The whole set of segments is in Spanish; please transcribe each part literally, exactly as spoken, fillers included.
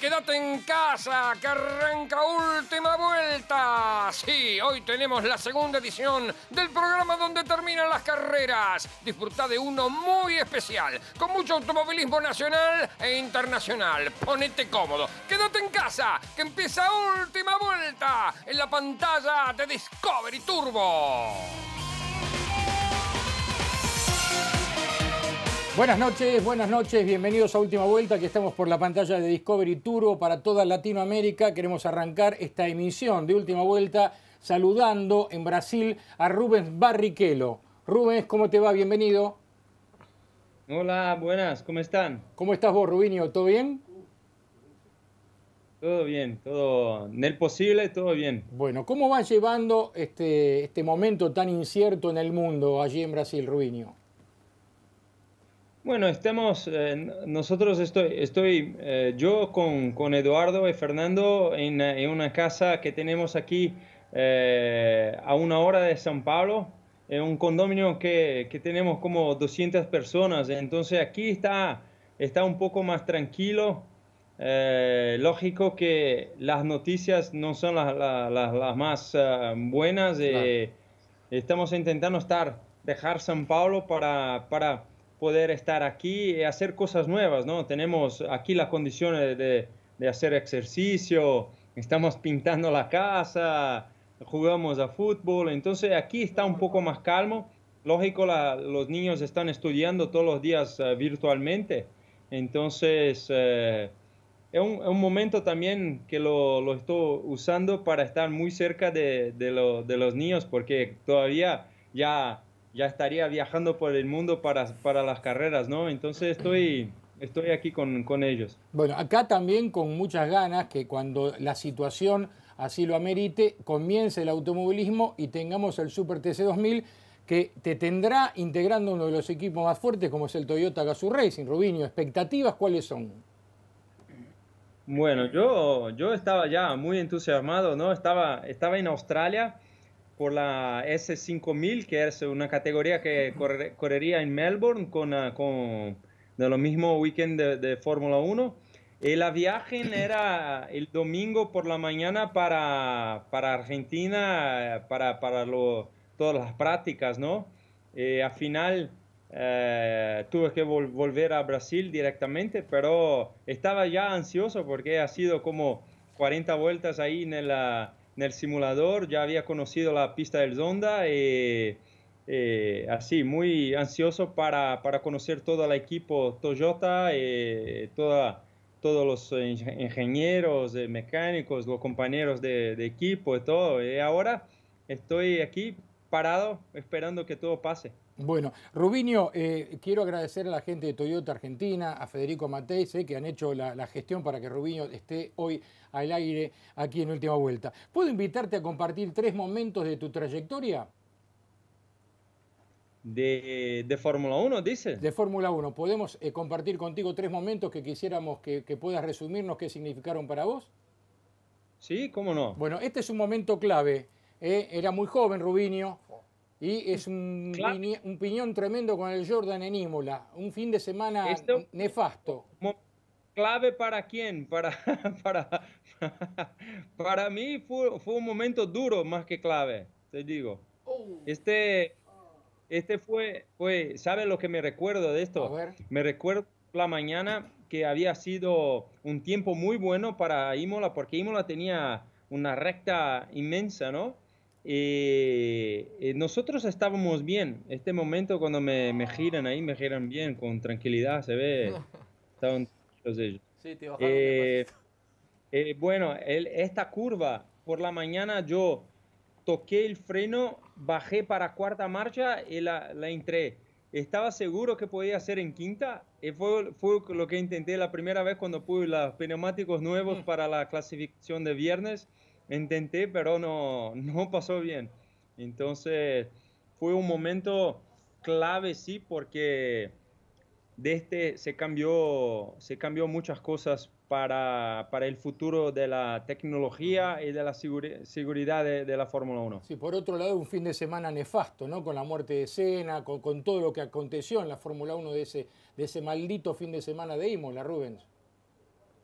Quédate en casa, que arranca Última Vuelta. Sí, hoy tenemos la segunda edición del programa donde terminan las carreras. Disfruta de uno muy especial, con mucho automovilismo nacional e internacional. Ponete cómodo, quédate en casa, que empieza Última Vuelta en la pantalla de Discovery Turbo. Buenas noches, buenas noches, bienvenidos a Última Vuelta, que estamos por la pantalla de Discovery Turbo para toda Latinoamérica. Queremos arrancar esta emisión de Última Vuelta saludando en Brasil a Rubens Barrichello. Rubens, ¿cómo te va? Bienvenido. Hola, buenas, ¿cómo están? ¿Cómo estás vos, Rubinho? ¿Todo bien? Todo bien, todo en el posible, todo bien. Bueno, ¿cómo va llevando este, este momento tan incierto en el mundo allí en Brasil, Rubinho? Bueno, estamos, eh, nosotros estoy, estoy eh, yo con, con Eduardo y Fernando en, en una casa que tenemos aquí eh, a una hora de São Paulo, en un condominio que, que tenemos como doscientas personas, entonces aquí está, está un poco más tranquilo. Eh, lógico que las noticias no son las, las, las, las más uh, buenas. Eh, claro. Estamos intentando estar, dejar São Paulo para... para poder estar aquí y hacer cosas nuevas, ¿no? Tenemos aquí las condiciones de, de hacer ejercicio, estamos pintando la casa, jugamos a fútbol, entonces aquí está un poco más calmo. Lógico, la, los niños están estudiando todos los días uh, virtualmente, entonces uh, es, un, es un momento también que lo, lo estoy usando para estar muy cerca de, de, lo, de los niños, porque todavía ya... ya estaría viajando por el mundo para, para las carreras, ¿no? Entonces estoy, estoy aquí con, con ellos. Bueno, acá también con muchas ganas que cuando la situación así lo amerite, comience el automovilismo y tengamos el Super T C dos mil que te tendrá integrando uno de los equipos más fuertes como es el Toyota Gazoo Racing. Rubinho, ¿expectativas cuáles son? Bueno, yo, yo estaba ya muy entusiasmado, ¿no? Estaba, estaba en Australia por la S cinco mil, que es una categoría que corre, correría en Melbourne con, uh, con de lo mismo weekend de, de Fórmula uno. Y la viaje era el domingo por la mañana para, para Argentina, para, para lo, todas las prácticas, ¿no? Eh, al final eh, tuve que vol volver a Brasil directamente, pero estaba ya ansioso porque ha sido como cuarenta vueltas ahí en la... en el simulador, ya había conocido la pista del Zonda, eh, eh, así, muy ansioso para, para conocer todo el equipo Toyota, eh, toda, todos los ingenieros, eh, mecánicos, los compañeros de, de equipo y todo. Y ahora estoy aquí parado esperando que todo pase. Bueno, Rubinho, eh, quiero agradecer a la gente de Toyota Argentina, a Federico Mateis, eh, que han hecho la, la gestión para que Rubinho esté hoy al aire aquí en Última Vuelta. ¿Puedo invitarte a compartir tres momentos de tu trayectoria? ¿De, de Fórmula uno, dices? De Fórmula uno. ¿Podemos eh, compartir contigo tres momentos que quisiéramos que, que puedas resumirnos qué significaron para vos? Sí, cómo no. Bueno, este es un momento clave. Eh, era muy joven Rubinho. Y es un, claro. piñón, un piñón tremendo con el Jordan en Imola. Un fin de semana Esto, nefasto. ¿Clave para quién? Para, para, para mí fue, fue un momento duro más que clave, te digo. Este, este fue, fue, ¿sabes lo que me recuerdo de esto? A ver. Me recuerdo la mañana que había sido un tiempo muy bueno para Imola, porque Imola tenía una recta inmensa, ¿no? Y, y nosotros estábamos bien. Este momento cuando me, me giran ahí, me giran bien, con tranquilidad, se ve. Estaban todos ellos. Sí, te bajaron Eh, eh, bueno, el, esta curva, por la mañana yo toqué el freno, bajé para cuarta marcha y la, la entré. Estaba seguro que podía hacer en quinta. Y fue, fue lo que intenté la primera vez cuando pude los pneumáticos nuevos mm. para la clasificación de viernes. Intenté, pero no, no pasó bien. Entonces, fue un momento clave, sí, porque de este se cambió, se cambió muchas cosas para, para el futuro de la tecnología y de la seguri seguridad de, de la Fórmula uno. Sí, por otro lado, un fin de semana nefasto, ¿no? Con la muerte de Senna, con, con todo lo que aconteció en la Fórmula uno de ese, de ese maldito fin de semana de Imola, Rubens.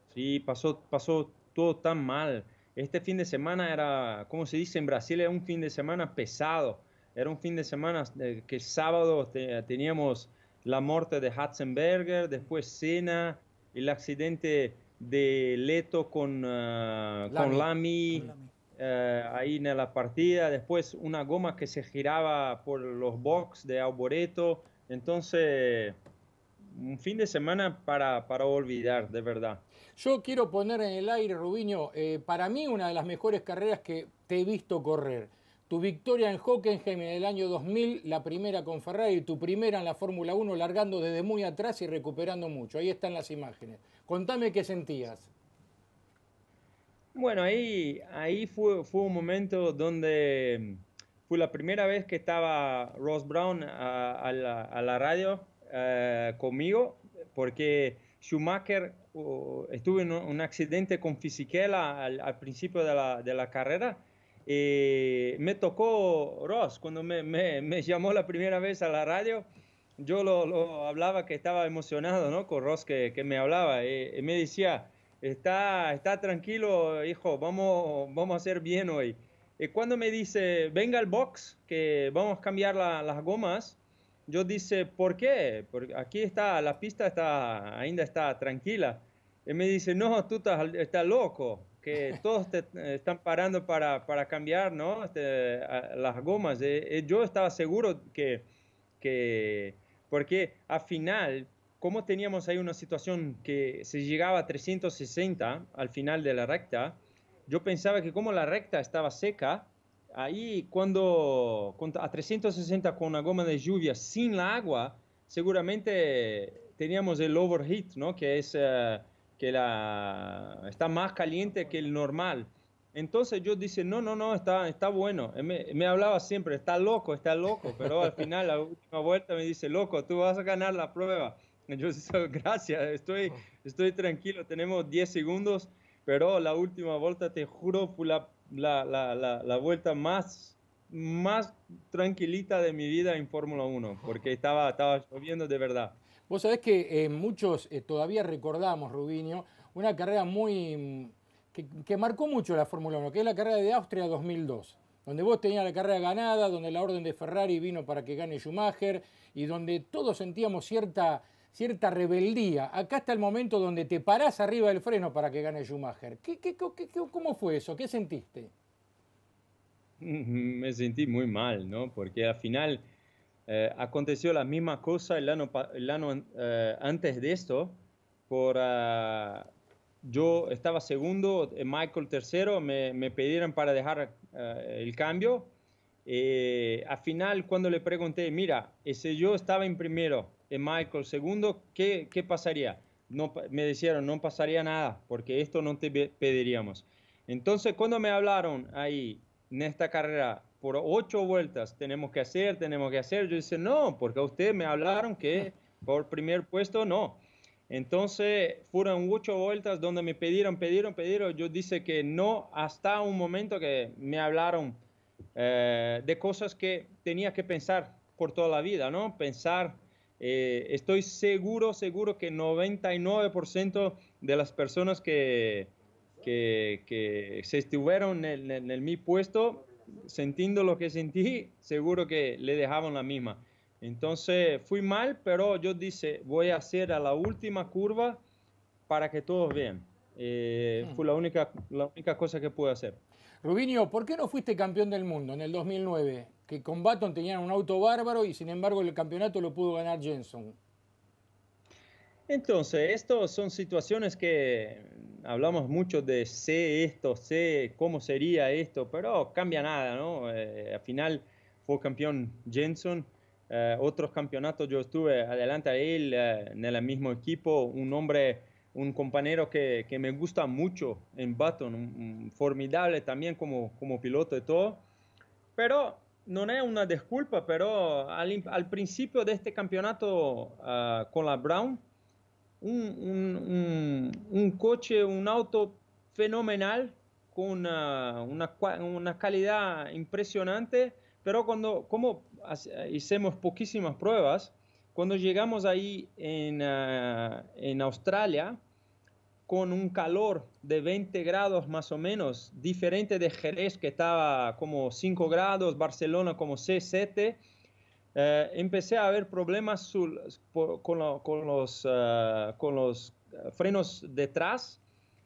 Sí, pasó, pasó todo tan mal. Este fin de semana era, como se dice en Brasil, era un fin de semana pesado. Era un fin de semana eh, que sábado te- teníamos la muerte de Hatzenberger, después Senna, el accidente de Leto con, ah, con Lami. Lamy, eh, ahí en la partida, después una goma que se giraba por los box de Alboreto. Entonces, un fin de semana para, para olvidar, de verdad. Yo quiero poner en el aire, Rubiño, eh, para mí una de las mejores carreras que te he visto correr. Tu victoria en Hockenheim en el año dos mil, la primera con Ferrari, tu primera en la Fórmula uno, largando desde muy atrás y recuperando mucho. Ahí están las imágenes. Contame qué sentías. Bueno, ahí, ahí fue, fue un momento donde fue la primera vez que estaba Ross Brown a, a la, a la radio eh, conmigo, porque Schumacher uh, estuvo en un, un accidente con Fisichella al, al principio de la, de la carrera. Y me tocó Ross cuando me, me, me llamó la primera vez a la radio. Yo lo, lo hablaba que estaba emocionado, ¿no? Con Ross que, que me hablaba y, y me decía, está, está tranquilo, hijo, vamos, vamos a hacer bien hoy. Y cuando me dice, venga al box, que vamos a cambiar la- las gomas, yo dice, ¿por qué? Porque aquí está, la pista está, ainda está tranquila. Y me dice, no, tú estás, estás loco, que todos te eh, están parando para, para cambiar, ¿no? Este, a- las gomas. Eh, eh, yo estaba seguro que, que, porque al final, como teníamos ahí una situación que se llegaba a trescientos sesenta al final de la recta, yo pensaba que como la recta estaba seca, ahí cuando, cuando a trescientos sesenta con una goma de lluvia sin la agua, seguramente teníamos el overheat, ¿no? Que es eh, que la, está más caliente que el normal. Entonces yo dice, no, no, no, está, está bueno. Él Me, me hablaba siempre, está loco, está loco, pero al final, la última vuelta me dice, loco, tú vas a ganar la prueba. Y yo dice, gracias, estoy, estoy tranquilo, tenemos diez segundos, pero la última vuelta, te juro, fue la, la, la, la, la vuelta más, más tranquilita de mi vida en Fórmula uno, porque estaba, estaba lloviendo de verdad. Vos sabés que eh, muchos eh, todavía recordamos, Rubinho, una carrera muy mm, que, que marcó mucho la Fórmula uno, que es la carrera de Austria dos mil dos, donde vos tenías la carrera ganada, donde la orden de Ferrari vino para que gane Schumacher y donde todos sentíamos cierta, cierta rebeldía. Acá está el momento donde te parás arriba del freno para que gane Schumacher. ¿Qué, qué, qué, qué- cómo fue eso? ¿Qué sentiste? Me sentí muy mal, ¿no? Porque al final eh, aconteció la misma cosa el año, pa- el año eh, antes de esto. Por, ah, yo estaba segundo, eh, Michael tercero, me, me pidieron para dejar eh, el cambio. Eh, al final, cuando le pregunté, mira, ese yo estaba en primero, y Michael segundo, ¿qué, qué pasaría? No, pa- me dijeron, no pasaría nada, porque esto no te pe- pediríamos. Entonces, cuando me hablaron ahí en esta carrera por ocho vueltas, tenemos que hacer, tenemos que hacer, yo dije, no, porque a ustedes me hablaron que por primer puesto no. Entonces, fueron ocho vueltas donde me pidieron, pidieron, pidieron. Yo dije que no hasta un momento que me hablaron eh, de cosas que tenía que pensar por toda la vida, ¿no? Pensar, eh, estoy seguro, seguro que noventa y nueve por ciento de las personas que, que, que se estuvieron en, en, en mi puesto, sintiendo lo que sentí, seguro que le dejaban la misma. Entonces fui mal, pero yo dije, voy a hacer a la última curva para que todos vean. Eh, fue la única, la única cosa que pude hacer. Rubinho, ¿por qué no fuiste campeón del mundo en el dos mil nueve? Que con Baton tenían un auto bárbaro y sin embargo el campeonato lo pudo ganar Jenson. Entonces, estas son situaciones que hablamos mucho de sé esto, sé cómo sería esto, pero cambia nada, ¿no? Eh, al final fue campeón Jenson, eh, otros campeonatos yo estuve adelante a él eh, en el mismo equipo, un hombre, un compañero que, que me gusta mucho en Baton, un, un formidable también como, como piloto y todo, pero no es una disculpa, pero al, al principio de este campeonato uh, con la Brown, un, un, un, un coche, un auto fenomenal, con una, una, una calidad impresionante, pero cuando, como hicimos poquísimas pruebas, cuando llegamos ahí en, uh, en Australia, con un calor de veinte grados más o menos, diferente de Jerez que estaba como cinco grados, Barcelona como seis, siete, eh, empecé a ver problemas sul, por, con, lo, con, los, uh, con los frenos detrás.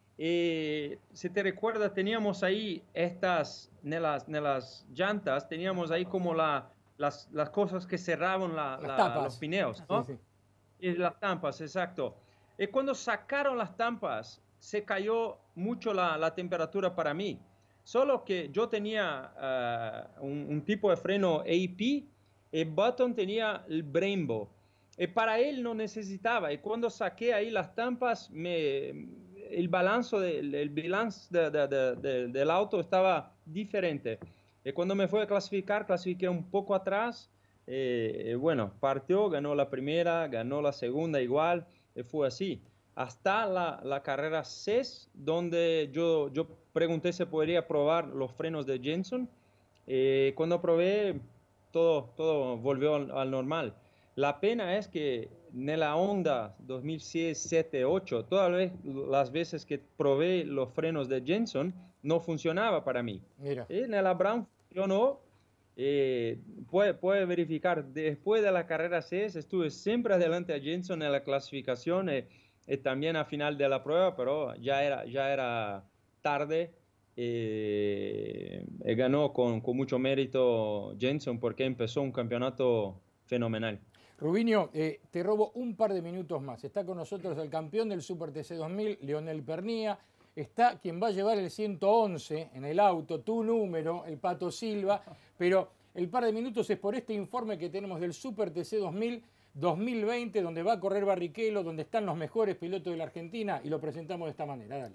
Y si te recuerdas, teníamos ahí estas, en las, en las llantas, teníamos ahí como la, las, las cosas que cerraban la, la, los pineos, ¿no? Sí, sí. Y las tampas, exacto. Y cuando sacaron las tampas, se cayó mucho la, la temperatura para mí. Solo que yo tenía uh, un, un tipo de freno A P y Button tenía el Brembo. Y para él no necesitaba. Y cuando saqué ahí las tampas, me, el balance, de, el balance de, de, de, de, del auto estaba diferente. Y cuando me fue a clasificar, clasifiqué un poco atrás. Eh, bueno, partió, ganó la primera, ganó la segunda igual. Y fue así. Hasta la, la carrera seis, donde yo, yo pregunté si podría probar los frenos de Jenson. Eh, cuando probé, todo, todo volvió al, al normal. La pena es que en la Honda dos mil seis, siete, ocho, todas las veces que probé los frenos de Jenson, no funcionaba para mí. Mira. Y en la Brown funcionó. Eh, puede, puede verificar, después de la carrera seis estuve siempre adelante a Jenson en la clasificación y, y también a final de la prueba, pero ya era, ya era tarde. Eh, y ganó con, con mucho mérito Jenson porque empezó un campeonato fenomenal. Rubinho, eh, te robo un par de minutos más. Está con nosotros el campeón del Super T C dos mil, Leonel Pernía. Está quien va a llevar el ciento once en el auto, tu número, el Pato Silva. Pero el par de minutos es por este informe que tenemos del Super T C dos mil dos mil veinte, donde va a correr Barrichello, donde están los mejores pilotos de la Argentina, y lo presentamos de esta manera. Dale.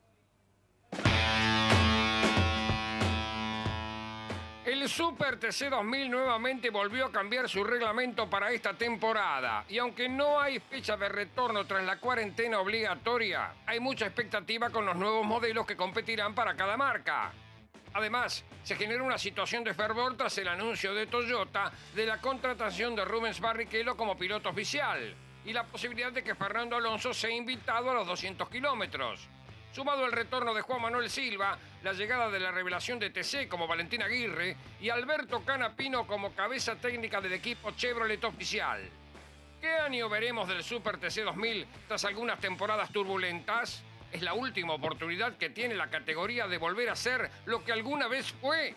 El Super T C dos mil nuevamente volvió a cambiar su reglamento para esta temporada. Y aunque no hay fecha de retorno tras la cuarentena obligatoria, hay mucha expectativa con los nuevos modelos que competirán para cada marca. Además, se generó una situación de fervor tras el anuncio de Toyota de la contratación de Rubens Barrichello como piloto oficial y la posibilidad de que Fernando Alonso sea invitado a los doscientos kilómetros. Sumado el retorno de Juan Manuel Silva, la llegada de la revelación de T C como Valentín Aguirre y Alberto Canapino como cabeza técnica del equipo Chevrolet oficial. ¿Qué año veremos del Super T C dos mil tras algunas temporadas turbulentas? Es la última oportunidad que tiene la categoría de volver a ser lo que alguna vez fue.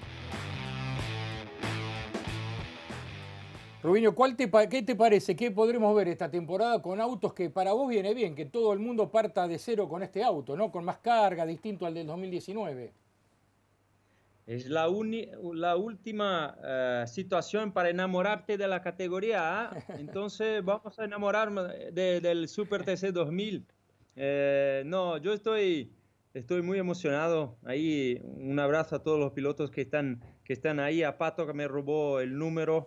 Rubinho, ¿cuál te, ¿qué te parece? ¿Qué podremos ver esta temporada con autos que para vos viene bien? Que todo el mundo parta de cero con este auto, ¿no? Con más carga, distinto al del dos mil diecinueve. Es la, uni, la última uh, situación para enamorarte de la categoría. ¿eh? Entonces vamos a enamorarnos de, del Super T C dos mil. Eh, no, yo estoy, estoy muy emocionado. Ahí un abrazo a todos los pilotos que están, que están ahí. A Pato que me robó el número.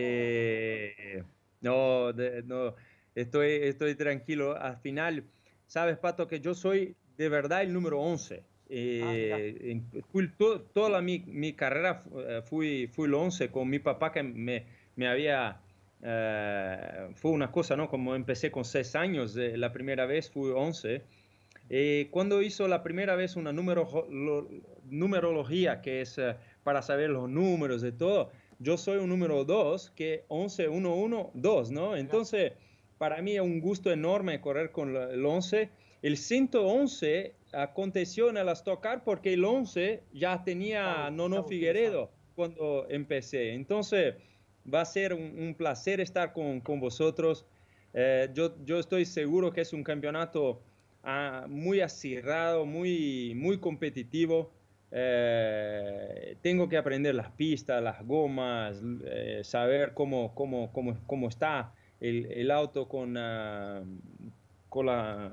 Eh, no, de, no estoy, estoy tranquilo. Al final, sabes, Pato, que yo soy de verdad el número once. Eh, ah, fui, to, toda la, mi, mi carrera fui, fui el once con mi papá que me, me había... Uh, fue una cosa, ¿no? Como empecé con seis años, eh, la primera vez fui once. Eh, cuando hizo la primera vez una numero, lo, numerología, que es uh, para saber los números de todo, yo soy un número dos, que once, uno, uno, dos, ¿no? Entonces, para mí es un gusto enorme correr con el once. El ciento once aconteció en el Stock Car porque el once ya tenía Nono Figueredo cuando empecé. Entonces, va a ser un, un placer estar con, con vosotros. Eh, yo, yo estoy seguro que es un campeonato uh, muy acirrado, muy, muy competitivo. Eh, tengo que aprender las pistas, las gomas, eh, saber cómo, cómo, cómo, cómo está el, el auto con, uh, con, la,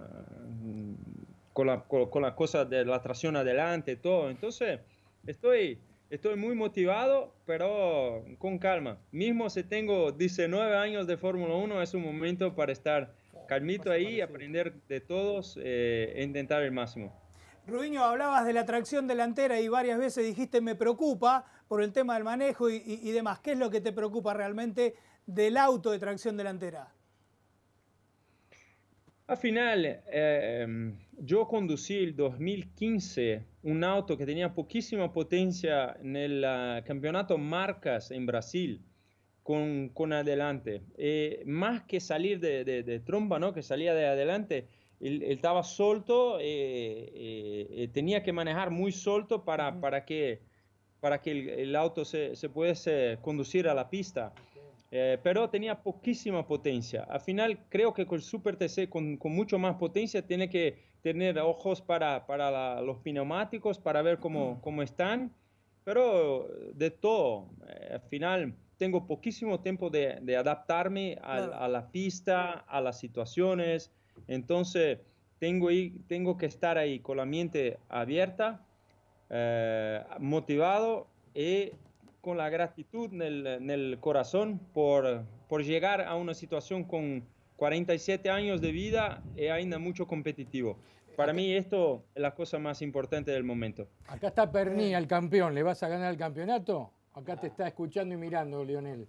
con, la, con, con la cosa de la tracción adelante, todo. Entonces, estoy... Estoy muy motivado, pero con calma. Mismo si tengo diecinueve años de Fórmula uno, es un momento para estar calmito ahí, aprender de todos eh, e intentar el máximo. Rubinho, hablabas de la tracción delantera y varias veces dijiste me preocupa por el tema del manejo y, y, y demás. ¿Qué es lo que te preocupa realmente del auto de tracción delantera? Al final, eh, yo conducí el dos mil quince un auto que tenía poquísima potencia en el uh, campeonato Marcas en Brasil, con, con adelante. Eh, más que salir de, de, de tromba, ¿no? Que salía de adelante, él, él estaba solto, eh, eh, eh, tenía que manejar muy solto para, uh-huh. para que, para que el, el auto se, se pudiese conducir a la pista. Eh, pero tenía poquísima potencia. Al final creo que con el Super T C con, con mucho más potencia tiene que tener ojos para, para la, los pneumáticos, para ver cómo, cómo están, pero de todo. Eh, al final tengo poquísimo tiempo de, de adaptarme a, claro. a la pista, a las situaciones, entonces tengo, tengo que estar ahí con la mente abierta, eh, motivado y con la gratitud en el, en el corazón por, por llegar a una situación con cuarenta y siete años de vida y ainda mucho competitivo. Para acá, mí esto es la cosa más importante del momento. Acá está Pernía, el campeón. ¿Le vas a ganar el campeonato? Acá te está escuchando y mirando, Lionel.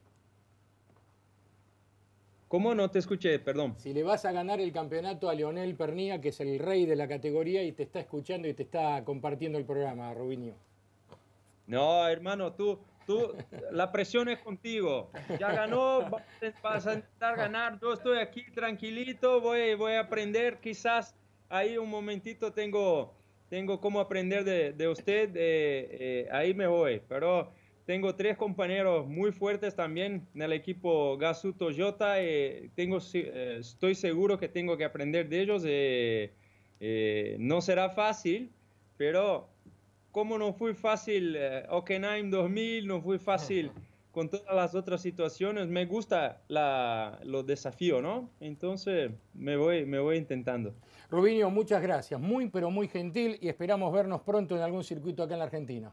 ¿Cómo? No te escuché, perdón. Si le vas a ganar el campeonato a Lionel Pernía, que es el rey de la categoría y te está escuchando y te está compartiendo el programa, Rubinho. No, hermano, tú, tú, la presión es contigo. Ya ganó, vas a intentar ganar. Yo estoy aquí tranquilito, voy, voy a aprender. Quizás ahí un momentito tengo, tengo cómo aprender de, de usted. Eh, eh, ahí me voy. Pero tengo tres compañeros muy fuertes también en el equipo Gazoo Toyota. Eh, tengo, eh, estoy seguro que tengo que aprender de ellos. Eh, eh, no será fácil, pero... Como no fue fácil eh, Hockenheim dos mil, no fue fácil con todas las otras situaciones, me gusta la, los desafíos, ¿no? Entonces me voy, me voy intentando. Rubinho, muchas gracias, muy pero muy gentil y esperamos vernos pronto en algún circuito acá en la Argentina.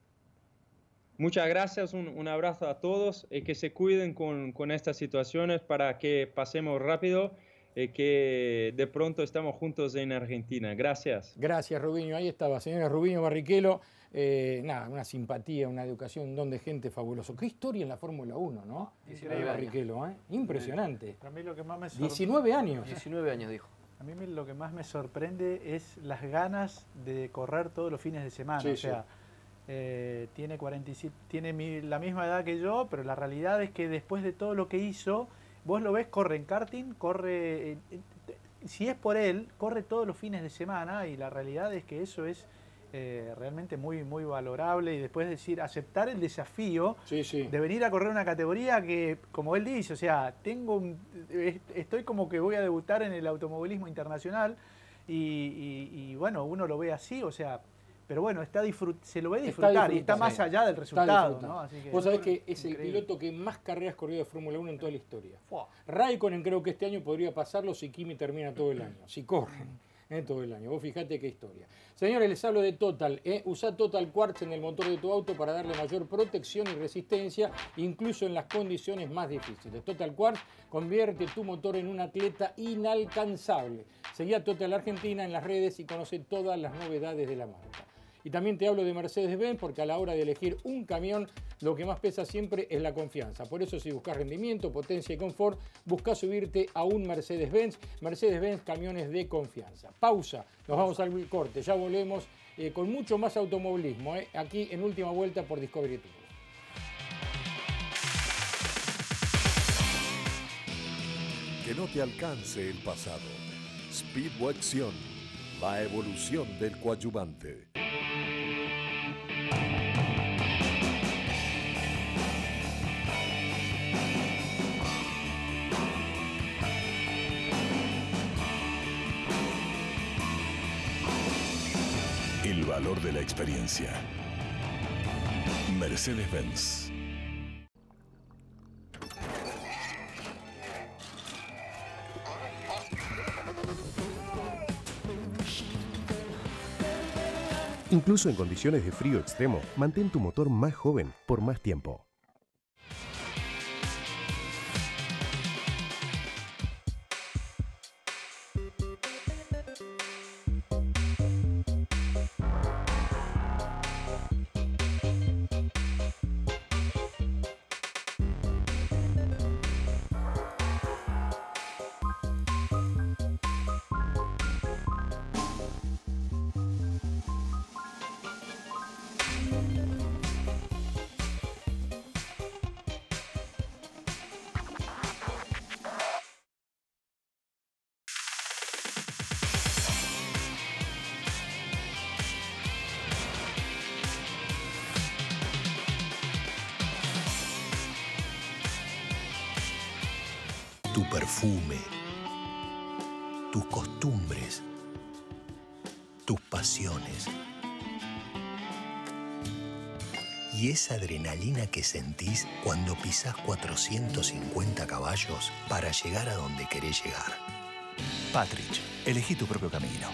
Muchas gracias, un, un abrazo a todos y que se cuiden con, con estas situaciones para que pasemos rápido. Eh, que de pronto estamos juntos en Argentina. Gracias. Gracias, Rubinho. Ahí estaba, señora Rubinho Barrichello. Eh, nada, una simpatía, una educación, un don de gente fabuloso. Qué historia en la Fórmula uno, ¿no? diecinueve Barrichello, ¿eh? Impresionante. A mí lo que más me sorprende... diecinueve años. diecinueve años, dijo. A mí lo que más me sorprende es las ganas de correr todos los fines de semana. Sí, o sea, sí. eh, tiene, cuarenta y siete, tiene mi, la misma edad que yo, pero la realidad es que después de todo lo que hizo... Vos lo ves, corre en karting, corre, eh, eh, si es por él, corre todos los fines de semana y la realidad es que eso es eh, realmente muy, muy valorable y después decir, aceptar el desafío sí, sí. de venir a correr una categoría que, como él dice, o sea, tengo un, estoy como que voy a debutar en el automovilismo internacional y, y, y bueno, uno lo ve así, o sea... Pero bueno, está disfrut se lo ve disfrutar está y está más allá del resultado, ¿no? Así que, vos sabés que es increíble. El piloto que más carreras corrió de Fórmula uno en toda la historia. Fua. Raikkonen creo que este año podría pasarlo si Kimi termina todo el año, si corren eh, todo el año. Vos fijate qué historia. Señores, les hablo de Total. Eh. Usa Total Quartz en el motor de tu auto para darle mayor protección y resistencia, incluso en las condiciones más difíciles. Total Quartz convierte tu motor en un atleta inalcanzable. Seguí a Total Argentina en las redes y conoce todas las novedades de la marca. Y también te hablo de Mercedes-Benz porque a la hora de elegir un camión lo que más pesa siempre es la confianza. Por eso si buscas rendimiento, potencia y confort, busca subirte a un Mercedes-Benz. Mercedes-Benz, camiones de confianza. Pausa, nos vamos al corte, ya volvemos eh, con mucho más automovilismo, eh, aquí en Última Vuelta por Discovery Tour. Que no te alcance el pasado. Speedway-Acción, la evolución del coadyuvante. El valor de la experiencia. Mercedes-Benz. Incluso en condiciones de frío extremo, mantén tu motor más joven por más tiempo. tu perfume, tus costumbres, tus pasiones. Y esa adrenalina que sentís cuando pisás cuatrocientos cincuenta caballos para llegar a donde querés llegar. Patrich, elegí tu propio camino.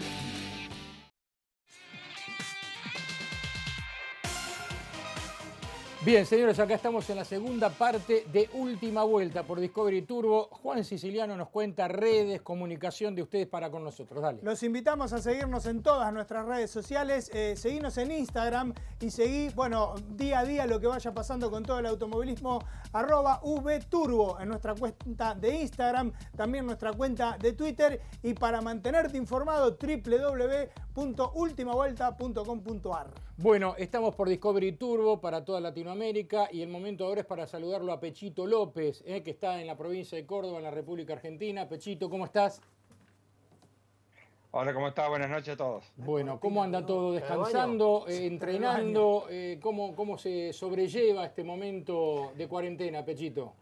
Bien, señores, acá estamos en la segunda parte de Última Vuelta por Discovery Turbo. Juan Siciliano nos cuenta redes, comunicación de ustedes para con nosotros. Dale. Los invitamos a seguirnos en todas nuestras redes sociales, eh, seguirnos en Instagram y seguir, bueno, día a día lo que vaya pasando con todo el automovilismo, arroba vturbo en nuestra cuenta de Instagram, también nuestra cuenta de Twitter, y para mantenerte informado, doble u doble u doble u punto ultima vuelta punto com punto ar. Bueno, estamos por Discovery Turbo para toda Latinoamérica y el momento ahora es para saludarlo a Pechito López, eh, que está en la provincia de Córdoba, en la República Argentina. Pechito, ¿cómo estás? Hola, ¿cómo estás? Buenas noches a todos. Bueno, ¿cómo anda todo? ¿Descansando, eh, entrenando? Eh, ¿cómo, ¿Cómo se sobrelleva este momento de cuarentena, Pechito?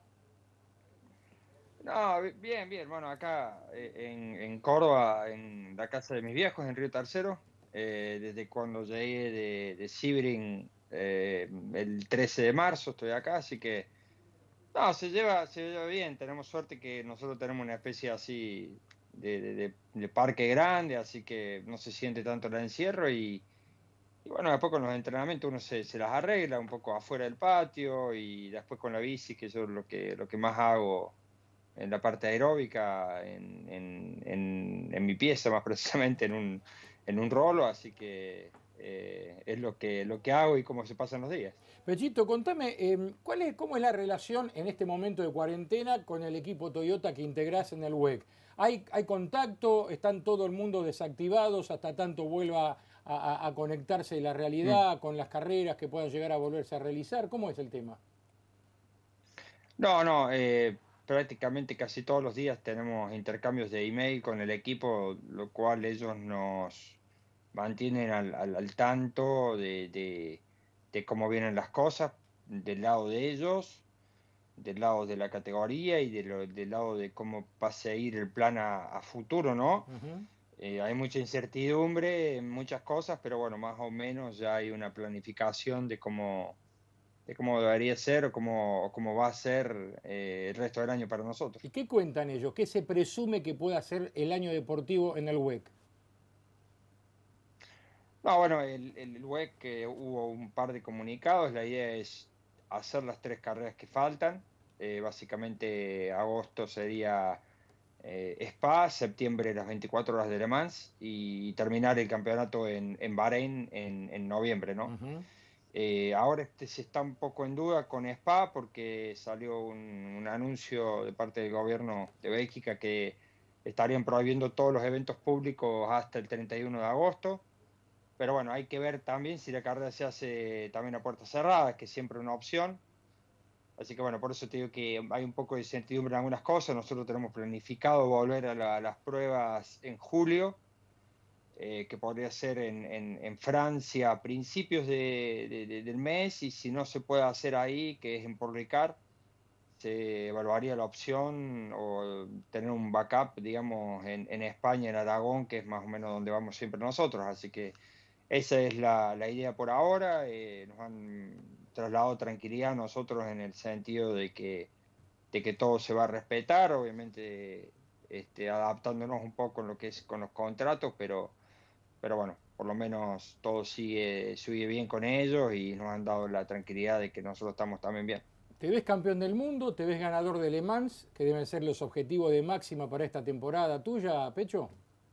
No, bien, bien. Bueno, acá en, en Córdoba, en la casa de mis viejos, en Río Tercero, eh, desde cuando llegué de, de Sebring eh, el trece de marzo estoy acá, así que no, se lleva, se lleva bien. Tenemos suerte que nosotros tenemos una especie así de, de, de, de parque grande, así que no se siente tanto el encierro y, y bueno, después con los entrenamientos uno se, se las arregla un poco afuera del patio y después con la bici, que yo lo que, lo que más hago en la parte aeróbica, en, en, en, en mi pieza más precisamente, en un, en un rolo, así que eh, es lo que, lo que hago y cómo se pasan los días. Pechito, contame, eh, ¿cuál es, ¿cómo es la relación en este momento de cuarentena con el equipo Toyota que integrás en el W E C? ¿Hay, hay contacto? ¿Están todo el mundo desactivados hasta tanto vuelva a, a, a conectarse la realidad mm. con las carreras que puedan llegar a volverse a realizar? ¿Cómo es el tema? No, no, eh, prácticamente casi todos los días tenemos intercambios de email con el equipo, lo cual ellos nos mantienen al, al, al tanto de, de, de cómo vienen las cosas del lado de ellos, del lado de la categoría y de lo, del lado de cómo va a seguir el plan a, a futuro, ¿no? Uh-huh. eh, hay mucha incertidumbre en muchas cosas, pero bueno, más o menos ya hay una planificación de cómo de cómo debería ser o cómo, o cómo va a ser eh, el resto del año para nosotros. ¿Y qué cuentan ellos? ¿Qué se presume que pueda ser el año deportivo en el W E C? No, bueno, el, el W E C que hubo un par de comunicados, la idea es hacer las tres carreras que faltan, eh, básicamente agosto sería eh, Spa, septiembre las veinticuatro horas de Le Mans y terminar el campeonato en, en Bahrein en, en noviembre, ¿no? Uh-huh. Eh, ahora este se está un poco en duda con Spa porque salió un, un anuncio de parte del gobierno de Bélgica que estarían prohibiendo todos los eventos públicos hasta el treinta y uno de agosto. Pero bueno, hay que ver también si la carrera se hace también a puertas cerradas, que es siempre una opción. Así que bueno, por eso te digo que hay un poco de incertidumbre en algunas cosas. Nosotros tenemos planificado volver a, la, a las pruebas en julio. Eh, que podría ser en, en, en Francia a principios de, de, de, del mes, y si no se puede hacer ahí, que es en Paul Ricard, se evaluaría la opción o tener un backup, digamos, en, en España, en Aragón, que es más o menos donde vamos siempre nosotros. Así que esa es la, la idea por ahora. Eh, nos han trasladado tranquilidad a nosotros en el sentido de que, de que todo se va a respetar, obviamente este, adaptándonos un poco en lo que es con los contratos, pero Pero bueno, por lo menos todo sigue, sigue bien con ellos y nos han dado la tranquilidad de que nosotros estamos también bien. ¿Te ves campeón del mundo? ¿Te ves ganador de Le Mans? Que deben ser los objetivos de máxima para esta temporada tuya, Pecho.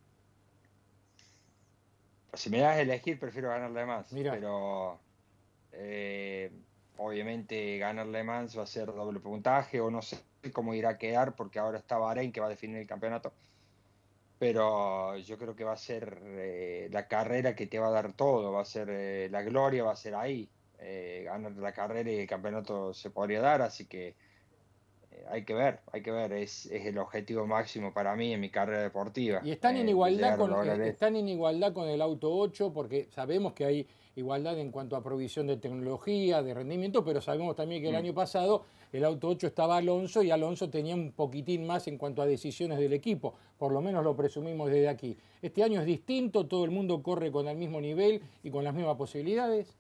Si me das a elegir, prefiero ganar Le Mans. Mirá. Pero eh, obviamente ganar Le Mans va a ser doble puntaje, o no sé cómo irá a quedar, porque ahora está Bahrein que va a definir el campeonato. Pero yo creo que va a ser eh, la carrera que te va a dar todo, va a ser eh, la gloria, va a ser ahí. Eh, ganar la carrera y el campeonato se podría dar, así que eh, hay que ver, hay que ver, es, es el objetivo máximo para mí en mi carrera deportiva. Y están en, eh, igualdad con, eh, están en igualdad con el Auto ocho, porque sabemos que hay igualdad en cuanto a provisión de tecnología, de rendimiento, pero sabemos también que el Mm. año pasado el auto ocho estaba Alonso y Alonso tenía un poquitín más en cuanto a decisiones del equipo, por lo menos lo presumimos desde aquí. ¿Este año es distinto? ¿Todo el mundo corre con el mismo nivel y con las mismas posibilidades?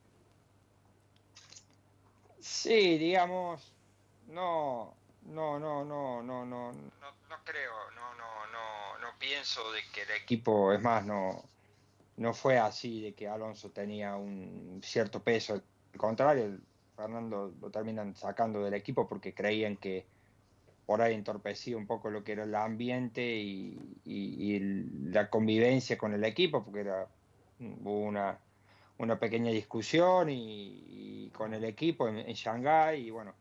Sí, digamos, no, no, no, no, no, no, no, no creo, no, no, no, no pienso de que el equipo, es más, no, no fue así de que Alonso tenía un cierto peso, al contrario, Fernando lo terminan sacando del equipo porque creían que por ahí entorpecía un poco lo que era el ambiente y, y- y la convivencia con el equipo, porque era, hubo una, una pequeña discusión y, y con el equipo en, en Shanghái y bueno,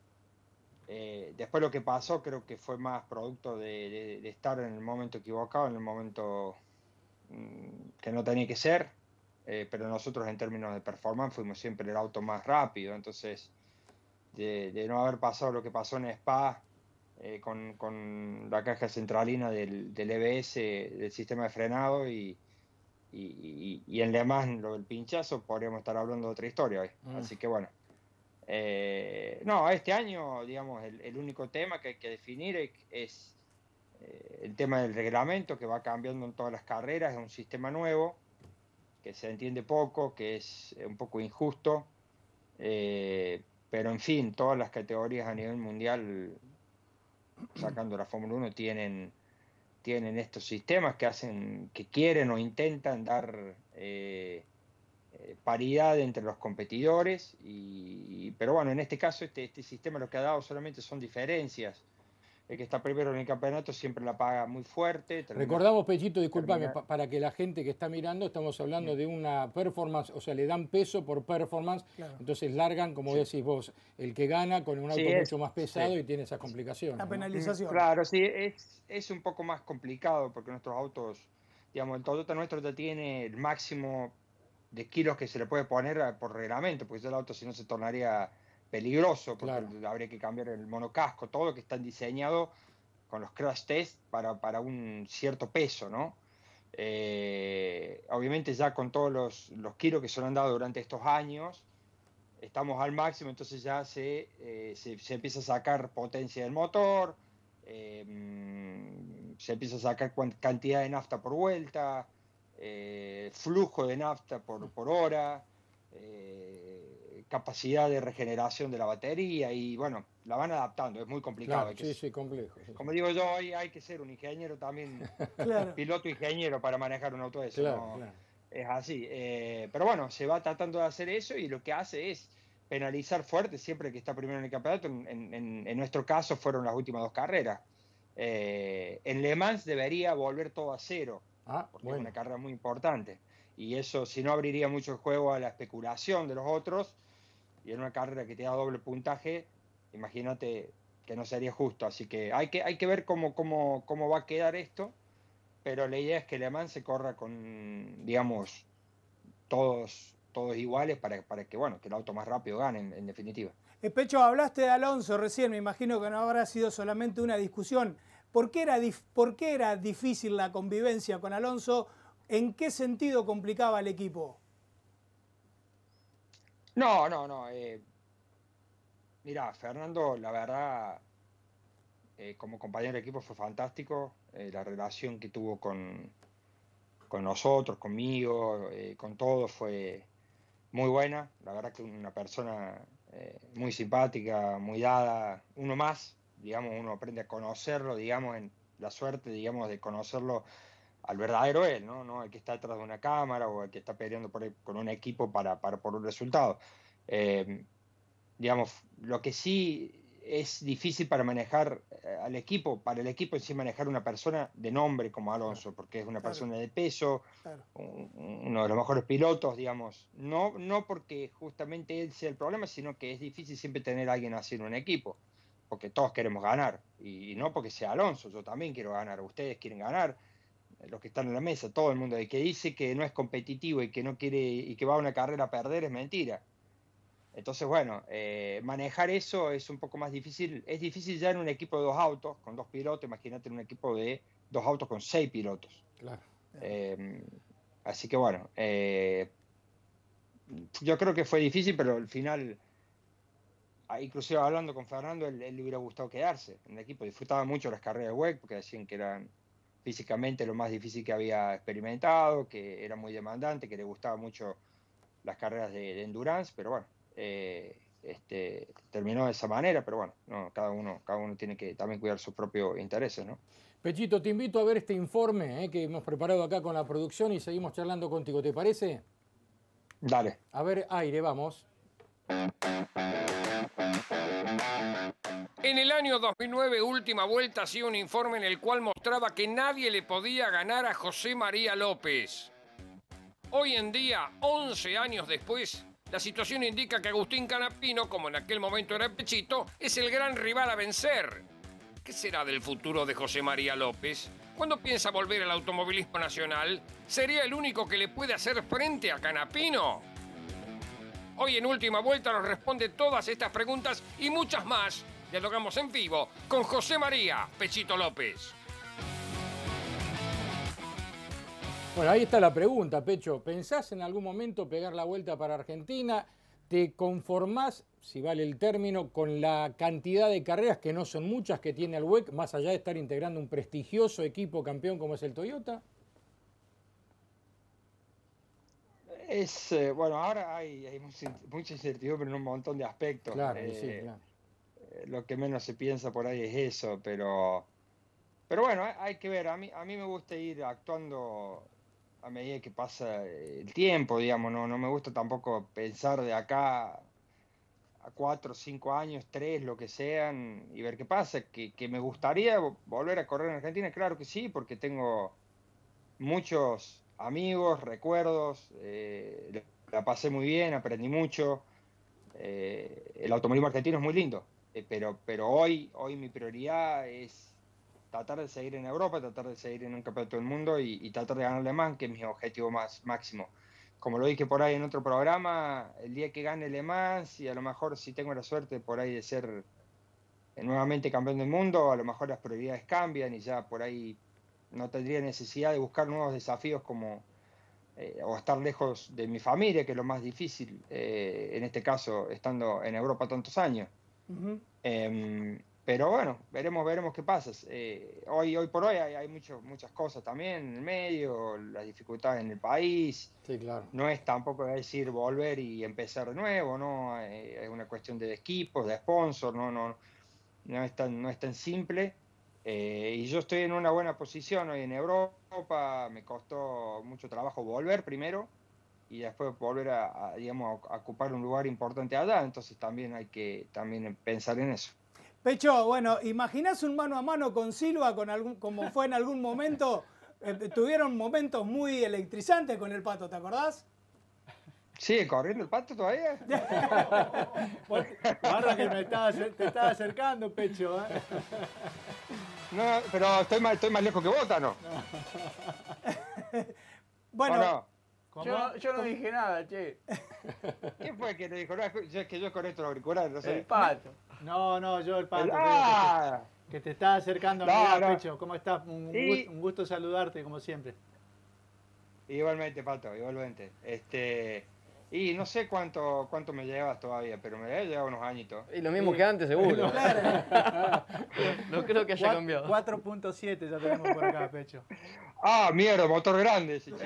eh, después lo que pasó creo que fue más producto de, de- de estar en el momento equivocado, en el momento mm, que no tenía que ser, eh, pero nosotros en términos de performance fuimos siempre el auto más rápido, entonces de, de no haber pasado lo que pasó en Spa eh, con, con la caja centralina del, del E B S, del sistema de frenado y, y, y- y en Le Mans lo del pinchazo, podríamos estar hablando de otra historia hoy. Mm. Así que bueno. Eh, no, este año, digamos, el, el único tema que hay que definir es, es, eh, el tema del reglamento que va cambiando en todas las carreras, es un sistema nuevo que se entiende poco, que es un poco injusto, eh, pero en fin, todas las categorías a nivel mundial, sacando la Fórmula uno, tienen, tienen estos sistemas que hacen, que quieren o intentan dar eh, eh, paridad entre los competidores, y, pero bueno, en este caso este, este sistema lo que ha dado solamente son diferencias. El que está primero en el campeonato siempre la paga muy fuerte. termina- Recordamos, Pechito, discúlpame, termina- pa- para que la gente que está mirando, estamos hablando de una performance, o sea, le dan peso por performance, Claro. entonces largan, como Sí. decís vos, el que gana con un auto Sí, es- mucho más pesado sí. y tiene esas complicaciones. La ¿no? penalización. Claro, sí, es, es un poco más complicado porque nuestros autos, digamos, el Toyota nuestro ya tiene el máximo de kilos que se le puede poner a- por reglamento, porque ya el auto si no se tornaría peligroso, porque Claro. habría que cambiar el monocasco, todo lo que están diseñado con los crash test para, para un cierto peso, ¿no? Eh, obviamente ya con todos los, los kilos que se le han dado durante estos años, estamos al máximo, entonces ya se, eh, se, se empieza a sacar potencia del motor, eh, mm, se empieza a sacar cuan- cantidad de nafta por vuelta, eh, flujo de nafta por, por hora, eh, capacidad de regeneración de la batería y bueno, la van adaptando, es muy complicado. Claro, hay que sí, ser- sí, complejo. sí. Como digo yo, hoy hay que ser un ingeniero también, Claro. piloto ingeniero para manejar un auto de eso. Claro, ¿no? claro. Es así. eh, pero bueno, se va tratando de hacer eso y lo que hace es penalizar fuerte siempre que está primero en el campeonato. En, en- en nuestro caso fueron las últimas dos carreras. Eh, en Le Mans debería volver todo a cero, Ah, porque es bueno. una carrera muy importante. Y eso, si no, abriría mucho el juego a la especulación de los otros. Y en una carrera que te da doble puntaje, imagínate que no sería justo. Así que hay que, hay que ver cómo, cómo, cómo va a quedar esto. Pero la idea es que Le Mans se corra con, digamos, todos, todos iguales para, para que, bueno, que el auto más rápido gane, en, en definitiva. Eh, Pecho, hablaste de Alonso recién, me imagino que no habrá sido solamente una discusión. ¿Por qué era, dif- por qué era difícil la convivencia con Alonso? ¿En qué sentido complicaba al equipo? No, no, no. Eh, mira, Fernando, la verdad, eh, como compañero de equipo fue fantástico. Eh, la relación que tuvo con, con nosotros, conmigo, eh, con todos fue muy buena. La verdad que una persona eh, muy simpática, muy dada, uno más, digamos, uno aprende a conocerlo, digamos, en la suerte, digamos, de conocerlo al verdadero él, ¿no? No el que está detrás de una cámara o el que está peleando por ahí con un equipo para, para por un resultado. Eh, digamos, lo que sí es difícil para manejar eh, al equipo, para el equipo en sí manejar una persona de nombre como Alonso, porque es una Claro. persona de peso, Claro. un- uno de los mejores pilotos, digamos, no, no porque justamente él sea el problema, sino que es difícil siempre tener a alguien así en un equipo, porque todos queremos ganar, y, y no porque sea Alonso, yo también quiero ganar, ustedes quieren ganar, los que están en la mesa, todo el mundo, el que dice que no es competitivo y que no quiere y que va a una carrera a perder es mentira. Entonces, bueno, eh, manejar eso es un poco más difícil. Es difícil ya en un equipo de dos autos, con dos pilotos. Imagínate en un equipo de dos autos con seis pilotos. Claro. Eh, así que bueno, eh, yo creo que fue difícil, pero al final, inclusive hablando con Fernando, él, él le hubiera gustado quedarse en el equipo. Disfrutaba mucho las carreras de W E C porque decían que eran físicamente lo más difícil que había experimentado, que era muy demandante, que le gustaban mucho las carreras de, de endurance, pero bueno, eh, este, terminó de esa manera, pero bueno, no, cada uno, cada uno tiene que también cuidar sus propios intereses, ¿no? Pechito, te invito a ver este informe eh, que hemos preparado acá con la producción y seguimos charlando contigo, ¿te parece? Dale. A ver, aire, vamos. En el año dos mil nueve, Última Vuelta hacía un informe en el cual mostraba que nadie le podía ganar a José María López. Hoy en día, once años después, la situación indica que Agustín Canapino, como en aquel momento era Pechito, es el gran rival a vencer. ¿Qué será del futuro de José María López? ¿Cuándo piensa volver al automovilismo nacional? ¿Sería el único que le puede hacer frente a Canapino? Hoy en Última Vuelta nos responde todas estas preguntas y muchas más. Dialogamos en vivo con José María Pechito López. Bueno, ahí está la pregunta, Pecho. ¿Pensás en algún momento pegar la vuelta para Argentina? ¿Te conformás, si vale el término, con la cantidad de carreras, que no son muchas, que tiene el W E C, más allá de estar integrando un prestigioso equipo campeón como es el Toyota? Es, eh, bueno, ahora hay, hay mucha incertidumbre en un montón de aspectos. Claro, eh, sí, claro. Lo que menos se piensa por ahí es eso, pero, pero bueno, hay, hay que ver. A mí, a mí me gusta ir actuando a medida que pasa el tiempo, digamos, no, no me gusta tampoco pensar de acá a cuatro, cinco años, tres, lo que sean, y ver qué pasa. Que, que me gustaría volver a correr en Argentina, claro que sí, porque tengo muchos amigos, recuerdos, eh, la pasé muy bien, aprendí mucho. Eh, el automovilismo argentino es muy lindo, eh, pero, pero hoy, hoy mi prioridad es tratar de seguir en Europa, tratar de seguir en un campeonato del mundo y, y tratar de ganar Le Mans, que es mi objetivo más máximo. Como lo dije por ahí en otro programa, el día que gane Le Mans, y a lo mejor si tengo la suerte por ahí de ser nuevamente campeón del mundo, a lo mejor las prioridades cambian y ya por ahí no tendría necesidad de buscar nuevos desafíos como eh, o estar lejos de mi familia, que es lo más difícil, eh, en este caso estando en Europa tantos años. Uh-huh. eh, pero bueno, veremos veremos qué pasa. Eh, hoy, hoy por hoy hay, hay mucho, muchas cosas también en el medio, las dificultades en el país. Sí, claro. No es tampoco decir volver y empezar de nuevo, ¿no? Eh, es una cuestión de equipos, de sponsors, no, no, no, es, tan, no es tan simple. Eh, y yo estoy en una buena posición hoy en Europa, me costó mucho trabajo volver primero y después volver a, a, digamos, a ocupar un lugar importante allá, entonces también hay que también pensar en eso. Pecho, bueno, ¿imaginás un mano a mano con Silva, con algún, como fue en algún momento? Eh, tuvieron momentos muy electrizantes con el Pato, ¿te acordás? ¿Sigue corriendo el Pato todavía? Guarda que me estaba, te estaba acercando, Pecho. ¿eh? No, pero estoy más, estoy más lejos que vos, ¿no? no. Bueno, no? Yo, yo no dije nada, che. ¿Quién fue que le dijo? No, es que yo con esto auricular, no sé. El Pato. No, no, yo el Pato. El... ¡Ah! Que, te, que te está acercando. No, a no. Pecho. ¿Cómo estás? Un, y... gusto, un gusto saludarte, como siempre. Igualmente, Pato, igualmente. Este... Y no sé cuánto cuánto me llevas todavía, pero me debe llevar unos añitos. Y lo mismo sí. que antes, seguro. Claro. No creo que haya cambiado. cuatro punto siete ya tenemos por acá, Pecho. Ah, mierda, motor grande. Sí, sí.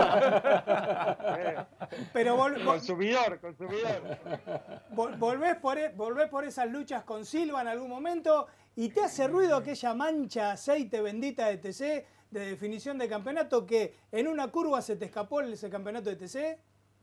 Pero vol consumidor, consumidor. Vol volvés, por e volvés por esas luchas con Silva en algún momento y te hace ruido aquella mancha aceite bendita de T C de definición de campeonato que en una curva se te escapó ese campeonato de T C.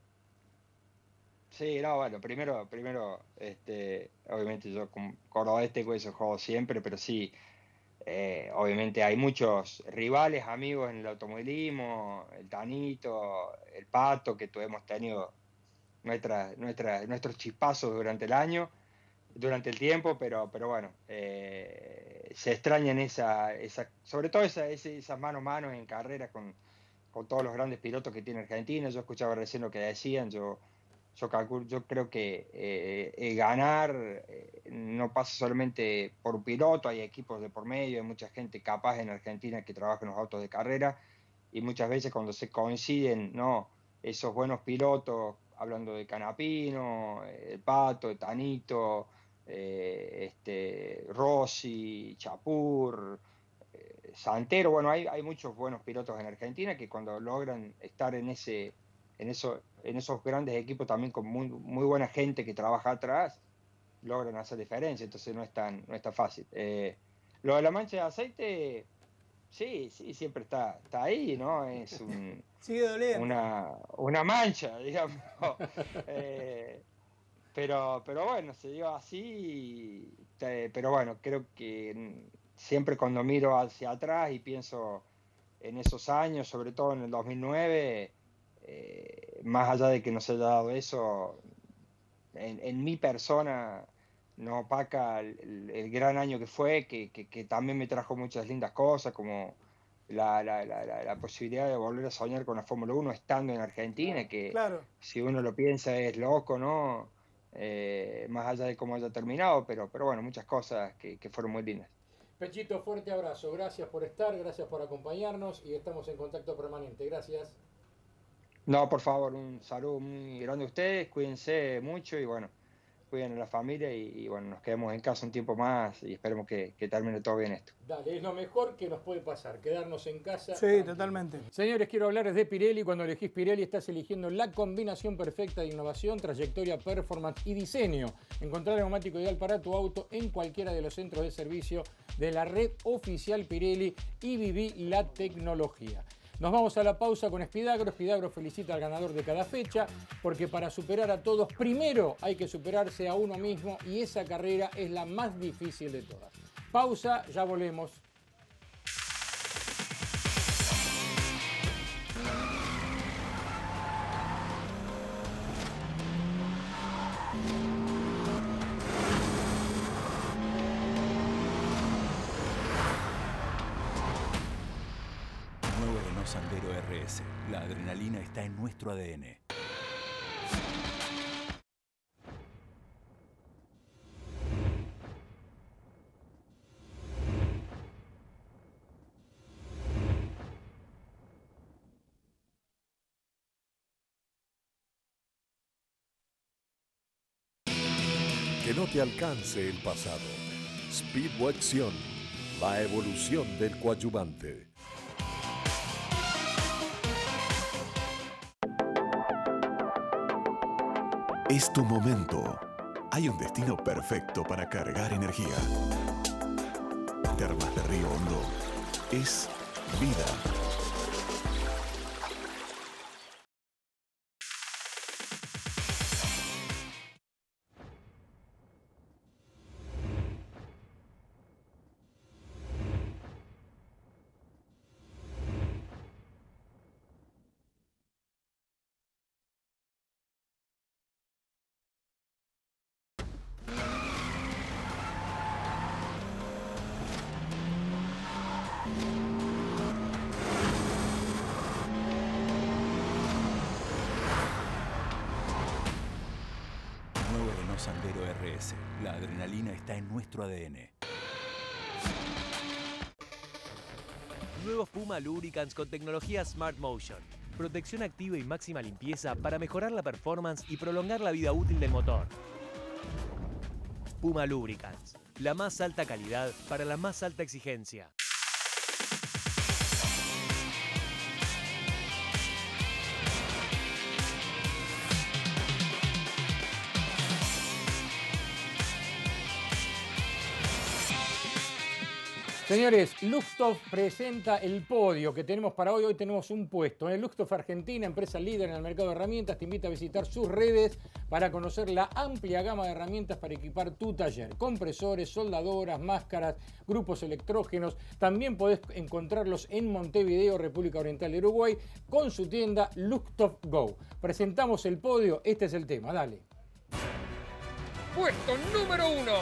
Sí, no, bueno, primero, primero, este, obviamente yo con Córdoba Este eso juego siempre, pero sí, eh, obviamente hay muchos rivales, amigos en el automovilismo, el Tanito, el Pato, que todos hemos tenido nuestra, nuestra, nuestros chispazos durante el año, durante el tiempo, pero, pero bueno, eh, se extrañan esa, esa, sobre todo esa, esa, esas mano a mano en carreras con, con todos los grandes pilotos que tiene Argentina. Yo escuchaba recién lo que decían, yo Yo, calculo, yo creo que eh, eh, ganar eh, no pasa solamente por un piloto, hay equipos de por medio, hay mucha gente capaz en Argentina que trabaja en los autos de carrera y muchas veces cuando se coinciden, ¿no?, esos buenos pilotos hablando de Canapino, el Pato, el Tanito, eh, este, Rossi, Chapur, eh, Santero. Bueno, hay, hay muchos buenos pilotos en Argentina que cuando logran estar en, ese, en, eso, en esos grandes equipos también con muy, muy buena gente que trabaja atrás, logran hacer diferencia, entonces no es tan, no es tan fácil. Eh, lo de la mancha de aceite, sí, sí, siempre está, está ahí, ¿no? Es un, Sigue doliendo. Una, una mancha, digamos. eh, pero, pero bueno, se dio así, te, pero bueno, creo que siempre cuando miro hacia atrás y pienso en esos años, sobre todo en el dos mil nueve, eh, más allá de que no se haya dado eso, en, en mi persona no opaca el, el, el gran año que fue, que, que, que también me trajo muchas lindas cosas, como la, la, la, la, la posibilidad de volver a soñar con la Fórmula uno estando en Argentina, que Claro. si uno lo piensa es loco, ¿no? Eh, más allá de cómo haya terminado, pero, pero bueno, muchas cosas que, que fueron muy lindas. Pechito, fuerte abrazo, gracias por estar, gracias por acompañarnos y estamos en contacto permanente, gracias. No, por favor, un saludo muy grande a ustedes, cuídense mucho y bueno, cuiden a la familia y, y bueno, nos quedemos en casa un tiempo más y esperemos que, que termine todo bien esto. Dale, es lo mejor que nos puede pasar, quedarnos en casa. Sí, tranquilo. Totalmente. Señores, quiero hablarles de Pirelli. Cuando elegís Pirelli estás eligiendo la combinación perfecta de innovación, trayectoria, performance y diseño. Encontrar el neumático ideal para tu auto en cualquiera de los centros de servicio de la red oficial Pirelli y viví la tecnología. Nos vamos a la pausa con Espidagro. Espidagro felicita al ganador de cada fecha, porque para superar a todos, primero hay que superarse a uno mismo y esa carrera es la más difícil de todas. Pausa, ya volvemos. Sandero R S. La adrenalina está en nuestro A D N. Que no te alcance el pasado. Speedway-Acción, la evolución del coadyuvante. Es tu momento. Hay un destino perfecto para cargar energía. Termas de Río Hondo es vida. Sandero R S. La adrenalina está en nuestro A D N. Nuevos Puma Lubricants con tecnología Smart Motion. Protección activa y máxima limpieza para mejorar la performance y prolongar la vida útil del motor. Puma Lubricants. La más alta calidad para la más alta exigencia. Señores, Luxtoff presenta el podio que tenemos para hoy. Hoy tenemos un puesto. En el Luxtoff Argentina, empresa líder en el mercado de herramientas, te invita a visitar sus redes para conocer la amplia gama de herramientas para equipar tu taller. Compresores, soldadoras, máscaras, grupos electrógenos. También podés encontrarlos en Montevideo, República Oriental de Uruguay, con su tienda Luxtoff Go. Presentamos el podio. Este es el tema. Dale. Puesto número uno.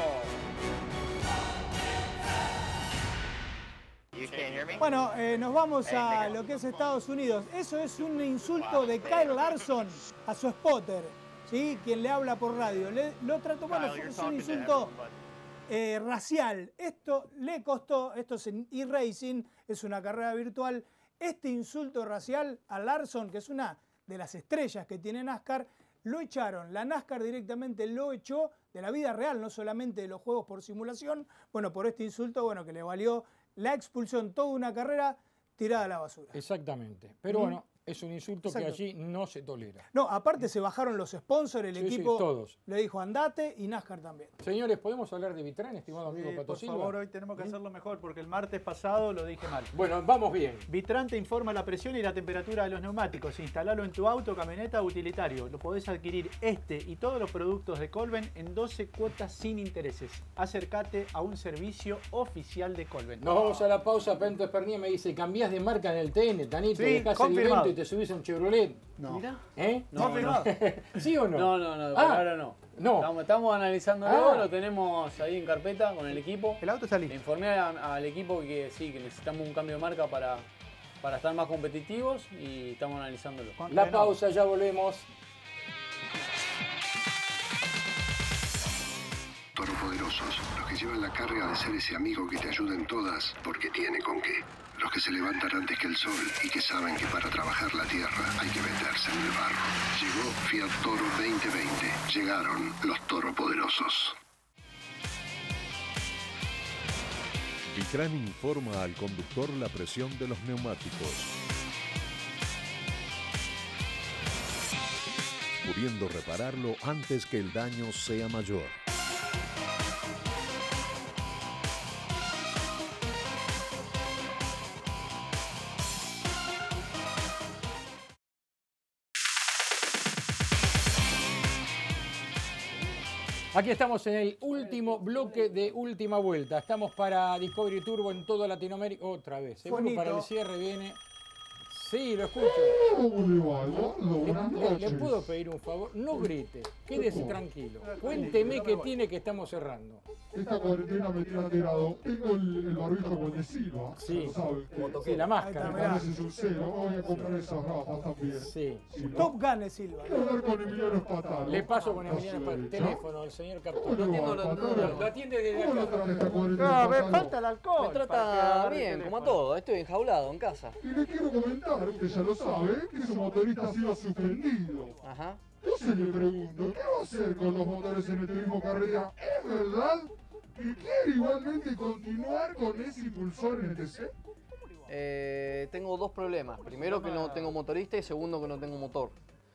Bueno, eh, nos vamos a lo que es Estados Unidos. Eso es un insulto de Kyle Larson a su spotter, ¿sí? Quien le habla por radio. Le, lo trató, bueno, es un insulto eh, racial. Esto le costó, esto es en eRacing, es una carrera virtual. Este insulto racial a Larson, que es una de las estrellas que tiene NASCAR, lo echaron. La NASCAR directamente lo echó de la vida real, no solamente de los juegos por simulación. Bueno, por este insulto, bueno, que le valió la expulsión, toda una carrera tirada a la basura. Exactamente. Pero ¿Mm? bueno, es un insulto Exacto. que allí no se tolera. No, aparte se bajaron los sponsors, el Sí, equipo sí, todos. le dijo andate y NASCAR también. Señores, ¿podemos hablar de Vitrán, estimado amigo Sí, Pato por Silva? favor, hoy tenemos que hacerlo mejor porque el martes pasado lo dije mal. Bueno, vamos bien. Vitrán te informa la presión y la temperatura de los neumáticos. Instalalo en tu auto, camioneta o utilitario. Lo podés adquirir este y todos los productos de Colben en doce cuotas sin intereses. Acércate a un servicio oficial de Colben. Nos vamos a la pausa. Pento Espernía me dice, cambiás de marca en el T N, Tanito, Sí, dejás confirmado. el Vento y te subís a un Chevrolet. No. Mirá. ¿Eh? No, no. ¿Sí o no? No, no, no, por Ah, ahora no. no. Estamos, estamos analizándolo, Ah. lo tenemos ahí en carpeta con el equipo. El auto está Le listo. informé a- al equipo que sí, que necesitamos un cambio de marca para, para estar más competitivos y estamos analizándolo. La pausa, ya volvemos. Toropoderosos, los que llevan la carga de ser ese amigo que te ayuda en todas porque tiene con qué. Los que se levantan antes que el sol y que saben que para trabajar la tierra hay que meterse en el barro. Llegó Fiat Toro veinte veinte. Llegaron los Toropoderosos. Vitrán informa al conductor la presión de los neumáticos, pudiendo repararlo antes que el daño sea mayor. Aquí estamos en el último bloque de última vuelta. Estamos para Discovery Turbo en toda Latinoamérica. Otra vez. Seguro Bonito. para el cierre viene. Sí, lo escucho. ¿Le, le- le puedo pedir un favor? No grite. Quédese tranquilo. Cuénteme qué tiene que estamos cerrando. Esta cuarentena me tiene alterado. Tengo el, el barbijo como el de Silva. Sí. Lo sabe usted. Sí, la máscara. Me parece un cero. Voy a comprar esas gafas también. Sí. Top Gun es Silva. Quiero hablar con Emiliano Espataro. Le paso con Emiliano para el teléfono, el señor Captur. Lo atiendo, lo, lo- lo atiende desde ¿Cómo lo acá. trae esta cuarentena, No, me Espataro? falta el alcohol. Me para trata agarre el bien, teléfono. como a todo. Estoy enjaulado en casa. Y le quiero comentar, usted ya lo sabe, que su motorista ha sido suspendido. Ajá. Entonces le pregunto, ¿qué va a hacer con los motores en el turismo carrera? ¿Es verdad que quiere igualmente continuar con ese impulsor en el T C? Eh, tengo dos problemas. Primero que no tengo motorista y segundo que no tengo motor.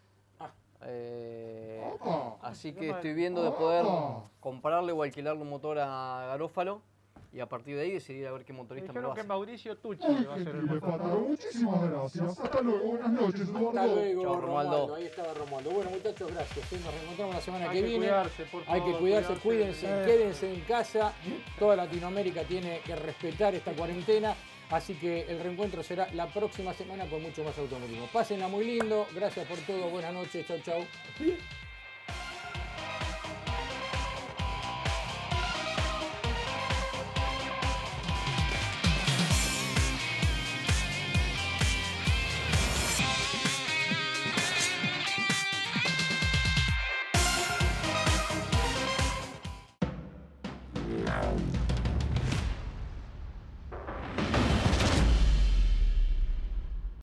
Eh, Ah. así que estoy viendo de poder comprarle o alquilarle un motor a Garófalo y a partir de ahí decidir a ver qué Me motorista me lo dijeron que hace. Mauricio Tucci Muy le va a hacer el gentil, motor. Espataro. Muchísimas gracias. Hasta luego. Buenas noches, Eduardo. Hasta luego, Chao, Romualdo. Romualdo. Ahí estaba Romualdo. Bueno, muchachos, gracias. Sí, nos reencontramos la semana Hay que que viene. cuidarse, por Hay favor, que cuidarse, cuidarse. cuídense, Eh. quédense en casa. Toda Latinoamérica tiene que respetar esta cuarentena. Así que el reencuentro será la próxima semana con mucho más automovilismo. Pásenla muy lindo. Gracias por todo. Buenas noches. Chau, chau.